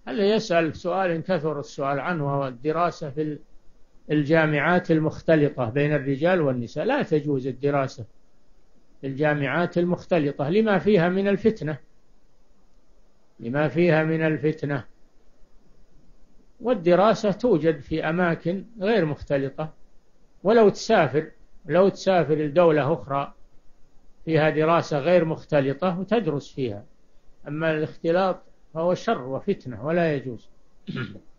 هذا يسأل سؤال كثر السؤال عنه، وهو الدراسة في الجامعات المختلطة بين الرجال والنساء. لا تجوز الدراسة في الجامعات المختلطة لما فيها من الفتنة، لما فيها من الفتنة. والدراسة توجد في أماكن غير مختلطة، ولو تسافر، لو تسافر لدولة أخرى فيها دراسة غير مختلطة وتدرس فيها. أما الاختلاط فهو شر وفتنة ولا يجوز.